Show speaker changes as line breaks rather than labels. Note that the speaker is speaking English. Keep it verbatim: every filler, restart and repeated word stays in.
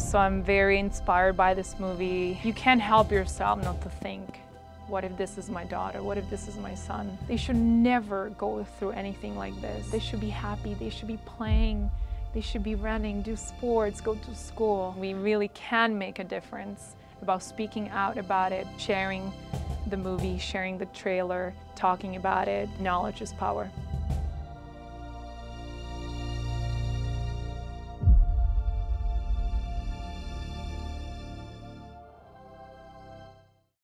So I'm very inspired by this movie. You can't help yourself not to think, what if this is my daughter? What if this is my son? They should never go through anything like this. They should be happy, they should be playing, they should be running, do sports, go to school. We really can make a difference about speaking out about it, sharing the movie, sharing the trailer, talking about it. Knowledge is power.